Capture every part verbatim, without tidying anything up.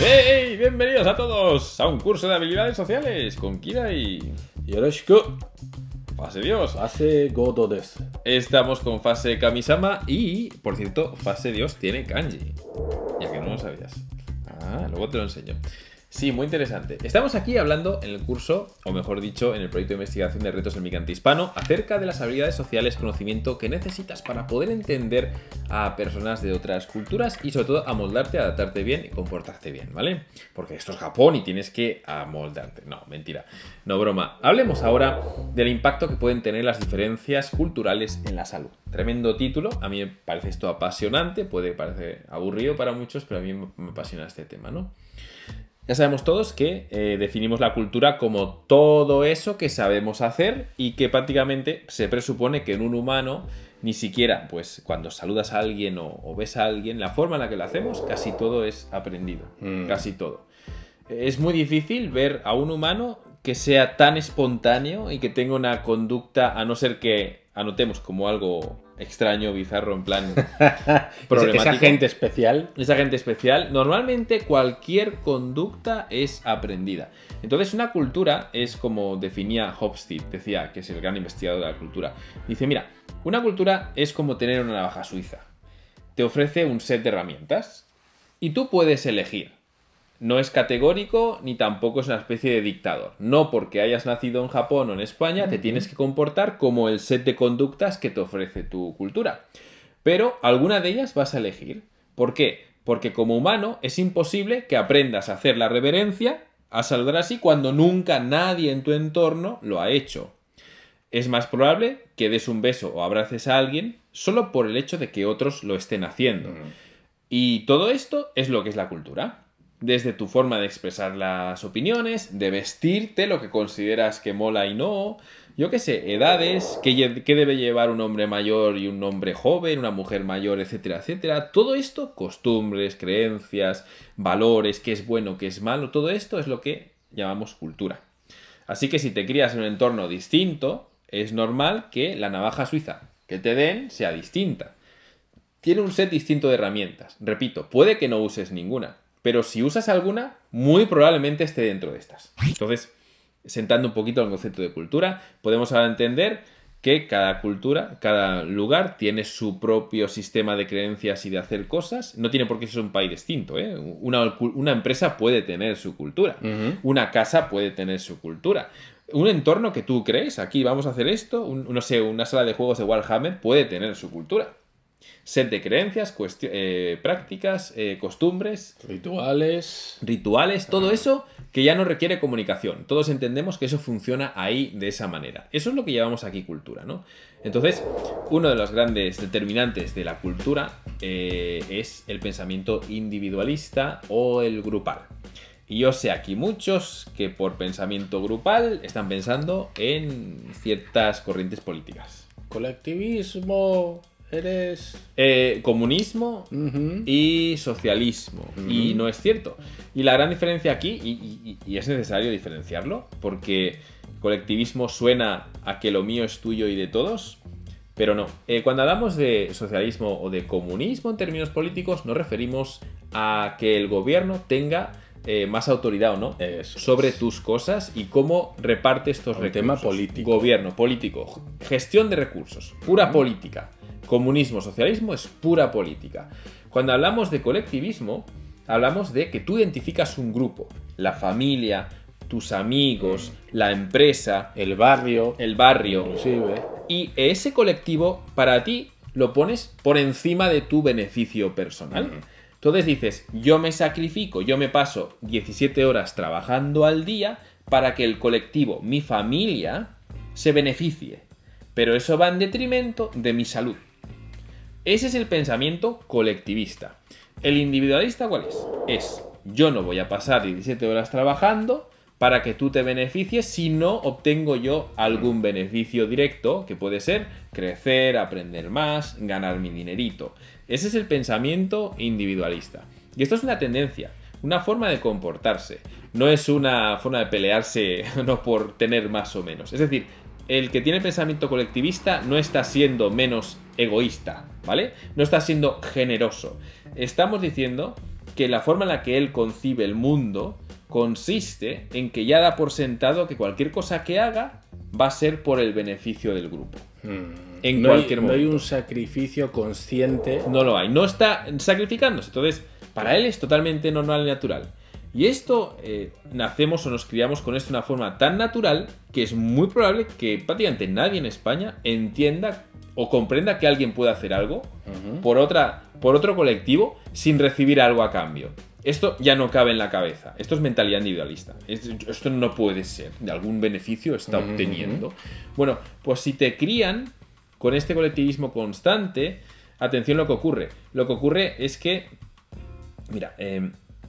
¡Hey! Bienvenidos a todos a un curso de habilidades sociales con Kira y... Yoroshiku. Fase Dios. Fase Godo desu. Estamos con fase Kamisama y, por cierto, fase Dios tiene kanji. Ya que no lo sabías. Ah, luego te lo enseño. Sí, muy interesante. Estamos aquí hablando en el curso, o mejor dicho, en el proyecto de investigación de retos del migrante hispano, acerca de las habilidades sociales, conocimiento que necesitas para poder entender a personas de otras culturas y sobre todo amoldarte, adaptarte bien y comportarte bien, ¿vale? Porque esto es Japón y tienes que amoldarte. No, mentira. No, broma. Hablemos ahora del impacto que pueden tener las diferencias culturales en la salud. Tremendo título. A mí me parece esto apasionante. Puede parecer aburrido para muchos, pero a mí me apasiona este tema, ¿no? Ya sabemos todos que eh, definimos la cultura como todo eso que sabemos hacer y que prácticamente se presupone que en un humano ni siquiera, pues cuando saludas a alguien o, o ves a alguien, la forma en la que lo hacemos, casi todo es aprendido, mm. casi todo. Es muy difícil ver a un humano que sea tan espontáneo y que tenga una conducta, a no ser que anotemos como algo extraño, bizarro, en plan problemático. Esa gente especial. Esa gente especial. Normalmente cualquier conducta es aprendida. Entonces una cultura es como definía Hofstede, decía, que es el gran investigador de la cultura. Dice, mira, una cultura es como tener una navaja suiza. Te ofrece un set de herramientas y tú puedes elegir. No es categórico ni tampoco es una especie de dictador. No porque hayas nacido en Japón o en España te tienes que comportar como el set de conductas que te ofrece tu cultura. Pero alguna de ellas vas a elegir. ¿Por qué? Porque como humano es imposible que aprendas a hacer la reverencia, a saludar así, cuando nunca nadie en tu entorno lo ha hecho. Es más probable que des un beso o abraces a alguien solo por el hecho de que otros lo estén haciendo. Mm. Y todo esto es lo que es la cultura. Desde tu forma de expresar las opiniones, de vestirte, lo que consideras que mola y no, yo qué sé, edades, qué, qué debe llevar un hombre mayor y un hombre joven, una mujer mayor, etcétera, etcétera. Todo esto, costumbres, creencias, valores, qué es bueno, qué es malo, todo esto es lo que llamamos cultura. Así que si te crías en un entorno distinto, es normal que la navaja suiza que te den sea distinta. Tiene un set distinto de herramientas. Repito, puede que no uses ninguna. Pero si usas alguna, muy probablemente esté dentro de estas. Entonces, sentando un poquito el concepto de cultura, podemos ahora entender que cada cultura, cada lugar tiene su propio sistema de creencias y de hacer cosas. No tiene por qué ser un país distinto, ¿eh? Una, una empresa puede tener su cultura. Uh-huh. Una casa puede tener su cultura. Un entorno que tú crees, aquí vamos a hacer esto, un, no sé, una sala de juegos de Warhammer puede tener su cultura. Set de creencias, eh, prácticas, eh, costumbres, rituales, rituales, todo ah. eso que ya no requiere comunicación. Todos entendemos que eso funciona ahí de esa manera. Eso es lo que llamamos aquí cultura, ¿no? Entonces, uno de los grandes determinantes de la cultura eh, es el pensamiento individualista o el grupal. Y yo sé aquí muchos que por pensamiento grupal están pensando en ciertas corrientes políticas. Colectivismo... Eres... Eh, comunismo uh-huh. y socialismo. Uh-huh. Y no es cierto. Y la gran diferencia aquí, y, y, y es necesario diferenciarlo, porque colectivismo suena a que lo mío es tuyo y de todos, pero no. Eh, cuando hablamos de socialismo o de comunismo en términos políticos, nos referimos a que el gobierno tenga eh, más autoridad o no Eso sobre es. tus cosas y cómo reparte estos Un recursos. Tema político. Gobierno, político, gestión de recursos, pura uh-huh. política. Comunismo, socialismo es pura política. Cuando hablamos de colectivismo, hablamos de que tú identificas un grupo, la familia, tus amigos, la empresa, el barrio, el barrio, inclusive. Y ese colectivo para ti lo pones por encima de tu beneficio personal. Uh-huh. Entonces dices, yo me sacrifico, yo me paso diecisiete horas trabajando al día para que el colectivo, mi familia, se beneficie. Pero eso va en detrimento de mi salud. Ese es el pensamiento colectivista. ¿El individualista cuál es? Es, yo no voy a pasar diecisiete horas trabajando para que tú te beneficies si no obtengo yo algún beneficio directo, que puede ser crecer, aprender más, ganar mi dinerito. Ese es el pensamiento individualista. Y esto es una tendencia, una forma de comportarse. No es una forma de pelearse no por tener más o menos. Es decir, el que tiene pensamiento colectivista no está siendo menos egoísta, ¿vale? No está siendo generoso. Estamos diciendo que la forma en la que él concibe el mundo consiste en que ya da por sentado que cualquier cosa que haga va a ser por el beneficio del grupo. Mm. En no cualquier hay, momento. No hay un sacrificio consciente. No lo hay. No está sacrificándose. Entonces, para él es totalmente normal y natural. Y esto, eh, nacemos o nos criamos con esto de una forma tan natural que es muy probable que prácticamente nadie en España entienda o comprenda que alguien puede hacer algo uh-huh. por, otra, por otro colectivo sin recibir algo a cambio. Esto ya no cabe en la cabeza. Esto es mentalidad individualista. Esto no puede ser. De algún beneficio está uh-huh. obteniendo. Bueno, pues si te crían con este colectivismo constante, atención lo que ocurre. Lo que ocurre es que, mira, eh,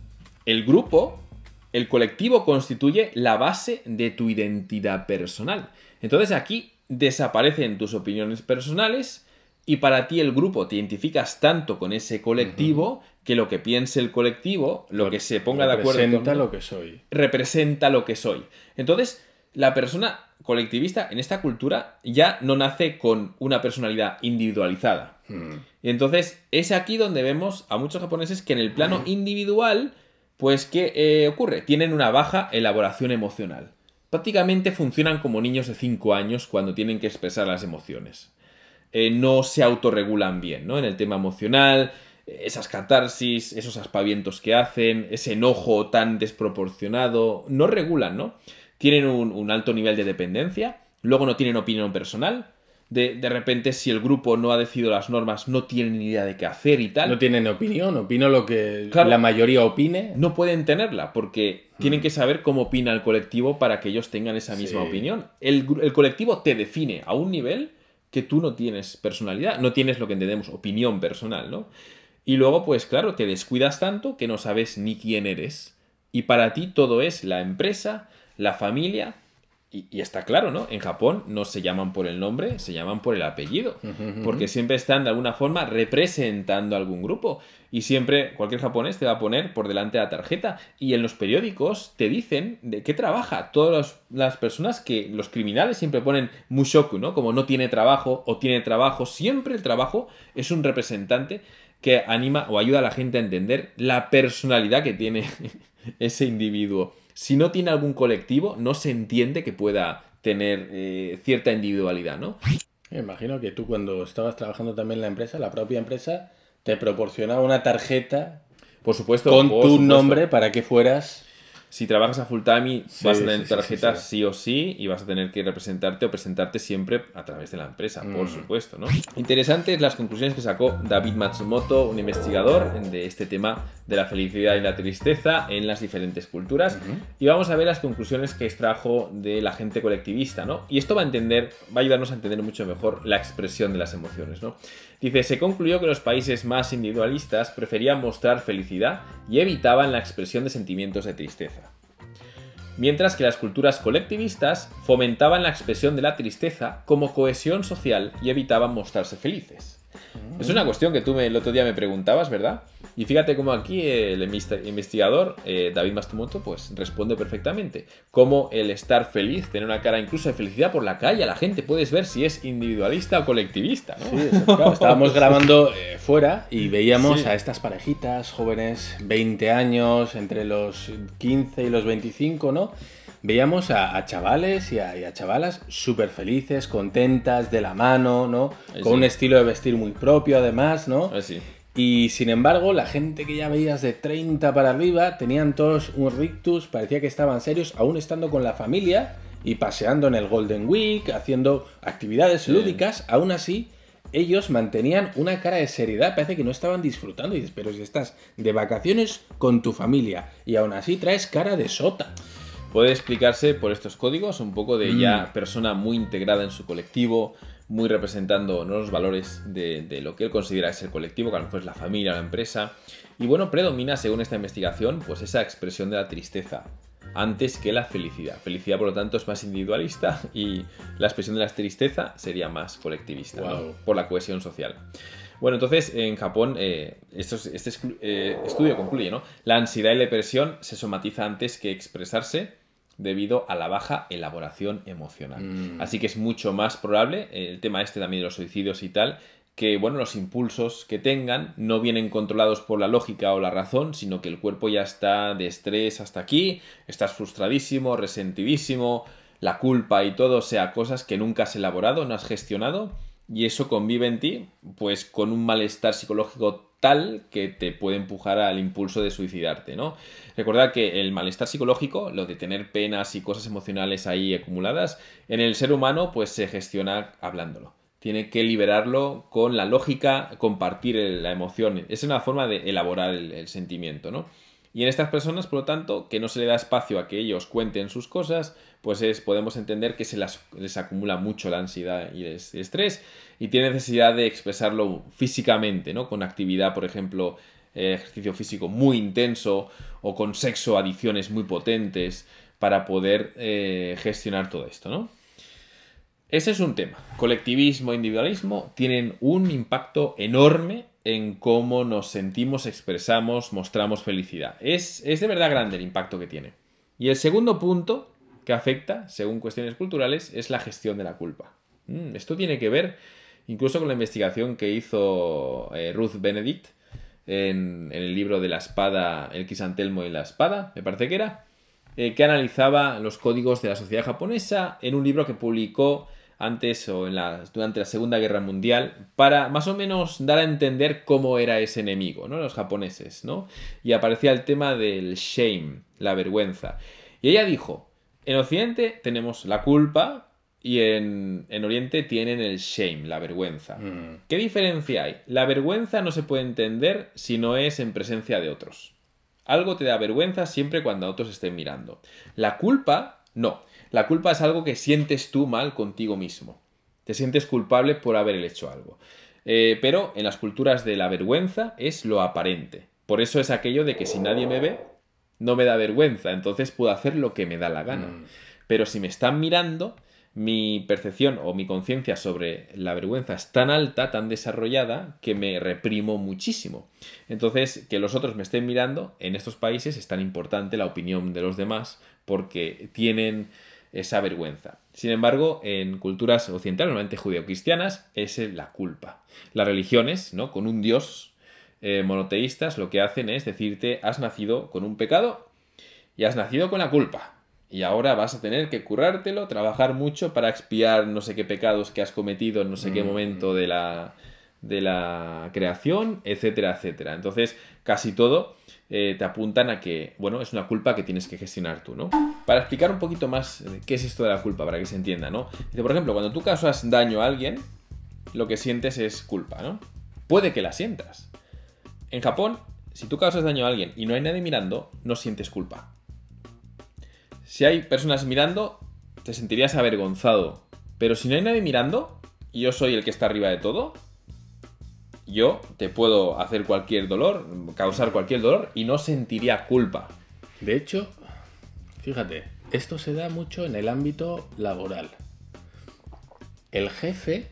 el grupo, el colectivo constituye la base de tu identidad personal. Entonces aquí desaparecen tus opiniones personales y para ti el grupo te identificas tanto con ese colectivo uh-huh. que lo que piense el colectivo, lo que se ponga de acuerdo... Representa lo que soy. Representa lo que soy. Entonces, la persona colectivista en esta cultura ya no nace con una personalidad individualizada. Hmm. Y entonces es aquí donde vemos a muchos japoneses que en el plano individual, pues ¿qué eh, ocurre? Tienen una baja elaboración emocional. Prácticamente funcionan como niños de cinco años cuando tienen que expresar las emociones. Eh, no se autorregulan bien, ¿no? En el tema emocional, esas catarsis, esos aspavientos que hacen, ese enojo tan desproporcionado, no regulan, ¿no? Tienen un, un alto nivel de dependencia, luego no tienen opinión personal, de, de repente si el grupo no ha decidido las normas no tienen ni idea de qué hacer y tal. No tienen opinión, opino lo que claro, la mayoría opine. No pueden tenerla porque hmm. tienen que saber cómo opina el colectivo para que ellos tengan esa misma sí. opinión. El, el colectivo te define a un nivel que tú no tienes personalidad, no tienes lo que entendemos opinión personal, ¿no? Y luego, pues claro, te descuidas tanto que no sabes ni quién eres. Y para ti todo es la empresa, la familia, y, y está claro, ¿no? En Japón no se llaman por el nombre, se llaman por el apellido, uh-huh. porque siempre están de alguna forma representando a algún grupo. Y siempre cualquier japonés te va a poner por delante de la tarjeta. Y en los periódicos te dicen de qué trabaja. Todas los, las personas que, los criminales siempre ponen mushoku, ¿no? Como no tiene trabajo o tiene trabajo. Siempre el trabajo es un representante que anima o ayuda a la gente a entender la personalidad que tiene ese individuo. Si no tiene algún colectivo, no se entiende que pueda tener eh, cierta individualidad, ¿no? Me imagino que tú cuando estabas trabajando también en la empresa, la propia empresa te proporcionaba una tarjeta por supuesto, con por tu supuesto. nombre para que fueras... Si trabajas a full time Sí, vas a tener sí, sí, tarjeta sí, sí. sí o sí y vas a tener que representarte o presentarte siempre a través de la empresa, Mm. por supuesto, ¿no? Interesantes las conclusiones que sacó David Matsumoto, un investigador de este tema de la felicidad y la tristeza en las diferentes culturas. Uh-huh. Y vamos a ver las conclusiones que extrajo de la gente colectivista, ¿no? Y esto va a entender, va a ayudarnos a entender mucho mejor la expresión de las emociones, ¿no? Dice, se concluyó que los países más individualistas preferían mostrar felicidad y evitaban la expresión de sentimientos de tristeza. Mientras que las culturas colectivistas fomentaban la expresión de la tristeza como cohesión social y evitaban mostrarse felices. Es una cuestión que tú me, el otro día me preguntabas, ¿verdad? Y fíjate cómo aquí el investigador, eh, David Matsumoto, pues responde perfectamente. Cómo el estar feliz, tener una cara incluso de felicidad por la calle, a la gente puedes ver si es individualista o colectivista, ¿no? Sí, eso, claro. Estábamos grabando eh, fuera y veíamos Sí. a estas parejitas jóvenes, veinte años, entre los quince y los veinticinco, ¿no? Veíamos a, a chavales y a, y a chavalas súper felices, contentas, de la mano, ¿no? Sí. Con un estilo de vestir muy propio, además, ¿no? Así. Y sin embargo, la gente que ya veías de treinta para arriba tenían todos un rictus, parecía que estaban serios, aún estando con la familia y paseando en el Golden Week, haciendo actividades Sí. lúdicas. Aún así, ellos mantenían una cara de seriedad, parece que no estaban disfrutando. Y dices, pero si estás de vacaciones con tu familia y aún así traes cara de sota. Puede explicarse por estos códigos, un poco de Mm. ya persona muy integrada en su colectivo, muy representando, ¿no?, los valores de, de lo que él considera que es el colectivo, que a lo mejor es la familia, la empresa. Y bueno, predomina, según esta investigación, pues esa expresión de la tristeza antes que la felicidad. Felicidad, por lo tanto, es más individualista y la expresión de la tristeza sería más colectivista, Wow. ¿no?, por la cohesión social. Bueno, entonces en Japón eh, esto es- este exclu- eh, estudio concluye, ¿no? La ansiedad y la depresión se somatiza antes que expresarse debido a la baja elaboración emocional. Mm. Así que es mucho más probable, eh, el tema este también de los suicidios y tal, que, bueno, los impulsos que tengan no vienen controlados por la lógica o la razón, sino que el cuerpo ya está de estrés hasta aquí, estás frustradísimo, resentidísimo, la culpa y todo, o sea, cosas que nunca has elaborado, no has gestionado, y eso convive en ti, pues, con un malestar psicológico tal que te puede empujar al impulso de suicidarte, ¿no? Recordad que el malestar psicológico, lo de tener penas y cosas emocionales ahí acumuladas, en el ser humano pues se gestiona hablándolo. Tiene que liberarlo con la lógica, compartir el, la emoción. Es una forma de elaborar el, el sentimiento, ¿no? Y en estas personas, por lo tanto, que no se le da espacio a que ellos cuenten sus cosas, pues es, podemos entender que se las, les acumula mucho la ansiedad y el estrés y tiene necesidad de expresarlo físicamente, ¿no? Con actividad, por ejemplo, eh, ejercicio físico muy intenso o con sexo, adicciones muy potentes para poder eh, gestionar todo esto, ¿no? Ese es un tema. Colectivismo e individualismo tienen un impacto enorme en cómo nos sentimos, expresamos, mostramos felicidad. Es, es de verdad grande el impacto que tiene. Y el segundo punto que afecta, según cuestiones culturales, es la gestión de la culpa. Mm, esto tiene que ver incluso con la investigación que hizo eh, Ruth Benedict en, en el libro de la espada, el crisantelmo y la espada, me parece que era, eh, que analizaba los códigos de la sociedad japonesa en un libro que publicó antes o en la, durante la Segunda Guerra Mundial, para más o menos dar a entender cómo era ese enemigo, ¿no? Los japoneses, ¿no? Y aparecía el tema del shame, la vergüenza. Y ella dijo, en Occidente tenemos la culpa y en, en Oriente tienen el shame, la vergüenza. Mm. ¿Qué diferencia hay? La vergüenza no se puede entender si no es en presencia de otros. Algo te da vergüenza siempre cuando otros estén mirando. La culpa, no. La culpa es algo que sientes tú mal contigo mismo. Te sientes culpable por haber hecho algo. Eh, pero en las culturas de la vergüenza es lo aparente. Por eso es aquello de que si nadie me ve, no me da vergüenza. Entonces puedo hacer lo que me da la gana. Mm. Pero si me están mirando, mi percepción o mi conciencia sobre la vergüenza es tan alta, tan desarrollada, que me reprimo muchísimo. Entonces, que los otros me estén mirando, en estos países es tan importante la opinión de los demás porque tienen esa vergüenza. Sin embargo, en culturas occidentales, normalmente judeocristianas, es la culpa. Las religiones, ¿no? Con un dios eh, monoteístas, lo que hacen es decirte, has nacido con un pecado y has nacido con la culpa. Y ahora vas a tener que currártelo, trabajar mucho para expiar no sé qué pecados que has cometido en no sé mm. qué momento de la, de la creación, etcétera, etcétera. Entonces, casi todo eh, te apuntan a que, bueno, es una culpa que tienes que gestionar tú, ¿no? Para explicar un poquito más qué es esto de la culpa, para que se entienda, ¿no? Dice, por ejemplo, cuando tú causas daño a alguien, lo que sientes es culpa, ¿no? Puede que la sientas. En Japón, si tú causas daño a alguien y no hay nadie mirando, no sientes culpa. Si hay personas mirando, te sentirías avergonzado. Pero si no hay nadie mirando, y yo soy el que está arriba de todo, yo te puedo hacer cualquier dolor, causar cualquier dolor, y no sentiría culpa. De hecho, fíjate, esto se da mucho en el ámbito laboral. El jefe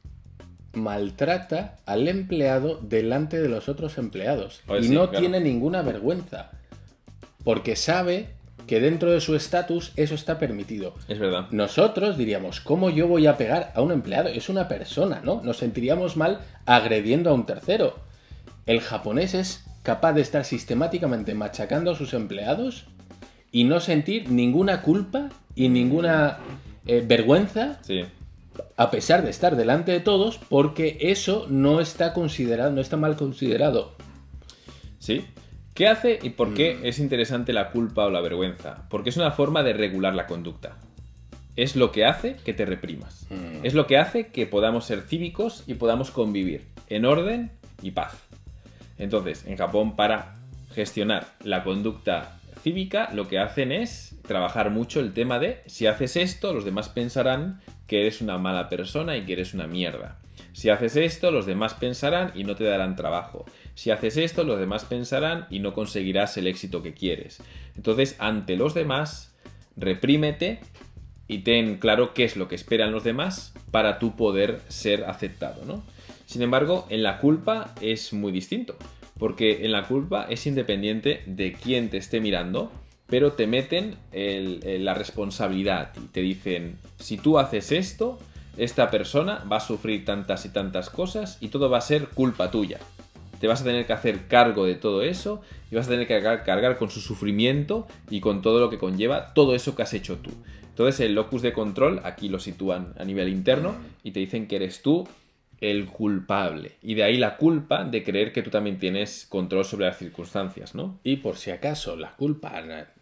maltrata al empleado delante de los otros empleados. Pues y sí, no claro. tiene ninguna vergüenza. Porque sabe que dentro de su estatus eso está permitido. Es verdad. Nosotros diríamos, ¿cómo yo voy a pegar a un empleado? Es una persona, ¿no? Nos sentiríamos mal agrediendo a un tercero. El japonés es capaz de estar sistemáticamente machacando a sus empleados y no sentir ninguna culpa y ninguna eh, vergüenza, sí. a pesar de estar delante de todos, porque eso no está considerado, no está mal considerado. Sí. ¿Qué hace y por qué es interesante la culpa o la vergüenza? Porque es una forma de regular la conducta. Es lo que hace que te reprimas. Mm. Es lo que hace que podamos ser cívicos y podamos convivir en orden y paz. Entonces, en Japón, para gestionar la conducta cívica, lo que hacen es trabajar mucho el tema de si haces esto, los demás pensarán que eres una mala persona y que eres una mierda. Si haces esto, los demás pensarán y no te darán trabajo. Si haces esto, los demás pensarán y no conseguirás el éxito que quieres. Entonces, ante los demás, reprímete y ten claro qué es lo que esperan los demás para tú poder ser aceptado, ¿no? Sin embargo, en la culpa es muy distinto, porque en la culpa es independiente de quién te esté mirando, pero te meten el, el, la responsabilidad y te dicen, si tú haces esto, esta persona va a sufrir tantas y tantas cosas y todo va a ser culpa tuya. Te vas a tener que hacer cargo de todo eso y vas a tener que cargar, cargar con su sufrimiento y con todo lo que conlleva todo eso que has hecho tú. Entonces el locus de control aquí lo sitúan a nivel interno y te dicen que eres tú el culpable. Y de ahí la culpa de creer que tú también tienes control sobre las circunstancias, ¿no? Y por si acaso la culpa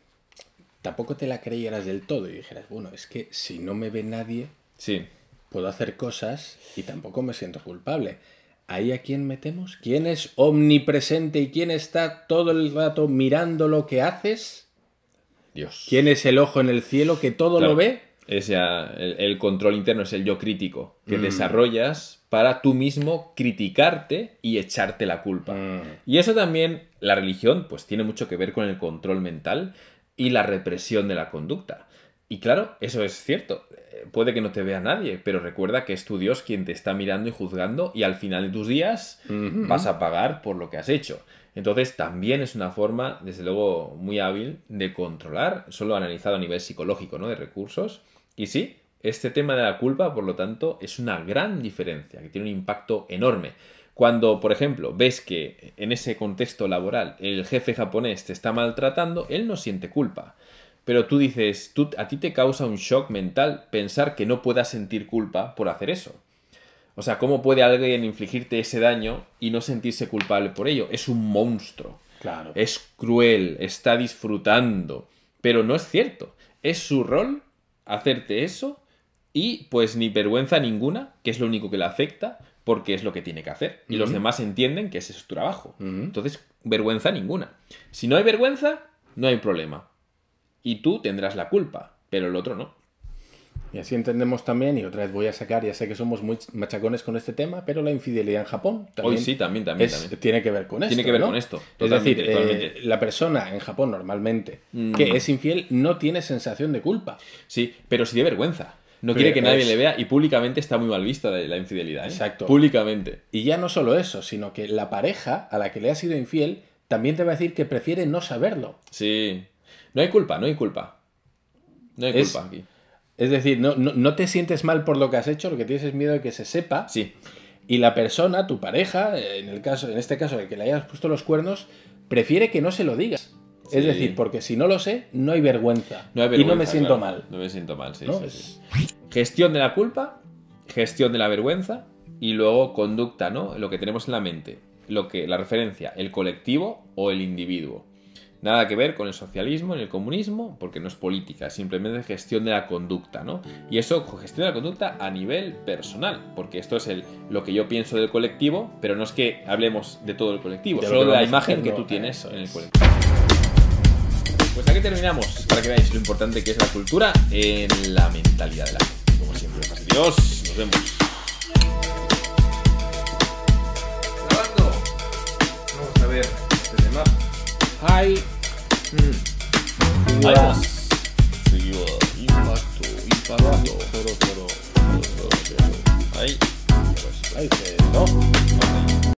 tampoco te la creyeras del todo y dijeras, bueno, es que si no me ve nadie, sí, puedo hacer cosas y tampoco me siento culpable. ¿Ahí a quién metemos? ¿Quién es omnipresente y quién está todo el rato mirando lo que haces? Dios. ¿Quién es el ojo en el cielo que todo Claro, lo ve? Es ya el, el control interno, es el yo crítico que mm. desarrollas para tú mismo criticarte y echarte la culpa. Mm. Y eso también, la religión, pues tiene mucho que ver con el control mental y la represión de la conducta. Y claro, eso es cierto. Puede que no te vea nadie, pero recuerda que es tu Dios quien te está mirando y juzgando y al final de tus días uh-huh. vas a pagar por lo que has hecho. Entonces también es una forma, desde luego, muy hábil de controlar, solo analizado a nivel psicológico, ¿no? De recursos. Y sí, este tema de la culpa, por lo tanto, es una gran diferencia, que tiene un impacto enorme. Cuando, por ejemplo, ves que en ese contexto laboral el jefe japonés te está maltratando, él no siente culpa. Pero tú dices, tú, a ti te causa un shock mental pensar que no puedas sentir culpa por hacer eso. O sea, ¿cómo puede alguien infligirte ese daño y no sentirse culpable por ello? Es un monstruo. Claro. Es cruel, está disfrutando. Pero no es cierto. Es su rol hacerte eso y pues ni vergüenza ninguna, que es lo único que le afecta, porque es lo que tiene que hacer. Y uh-huh. los demás entienden que ese es tu trabajo. Uh-huh. Entonces, vergüenza ninguna. Si no hay vergüenza, no hay problema. Y tú tendrás la culpa, pero el otro no. Y así entendemos también, y otra vez voy a sacar, ya sé que somos muy machacones con este tema, pero la infidelidad en Japón también, Hoy sí, también, también, es, también. tiene que ver con esto. Tiene que ver ¿no? con esto. Es decir, eh, la persona en Japón normalmente mm. que es infiel no tiene sensación de culpa. Sí, pero sí de vergüenza. No pero quiere que nadie es... le vea y públicamente está muy mal vista la infidelidad. ¿eh? Exacto. Públicamente. Y ya no solo eso, sino que la pareja a la que le ha sido infiel también te va a decir que prefiere no saberlo. Sí. No hay culpa, no hay culpa. No hay culpa es, aquí. Es decir, no, no, no te sientes mal por lo que has hecho, lo que tienes es miedo de que se sepa. Sí. Y la persona, tu pareja, en, el caso, en este caso de que le hayas puesto los cuernos, prefiere que no se lo digas. Sí. Es decir, porque si no lo sé, no hay vergüenza. No hay vergüenza y no me siento claro. mal. No me siento mal, sí, ¿no? sí, es... sí. Gestión de la culpa, gestión de la vergüenza y luego conducta, ¿no? Lo que tenemos en la mente. Lo que, la referencia, el colectivo o el individuo. Nada que ver con el socialismo ni el comunismo, porque no es política, es simplemente gestión de la conducta, ¿no? Y eso, gestión de la conducta a nivel personal, porque esto es el, lo que yo pienso del colectivo, pero no es que hablemos de todo el colectivo, de solo de la imagen que tú tienes en el colectivo. Pues aquí terminamos, para que veáis lo importante que es la cultura en la mentalidad de la gente. Como siempre, adiós, nos vemos. Grabando. Vamos a ver este tema. Hi. Mm. Adiós. Impacto, impacto. Ahí. Ahí, ¿no?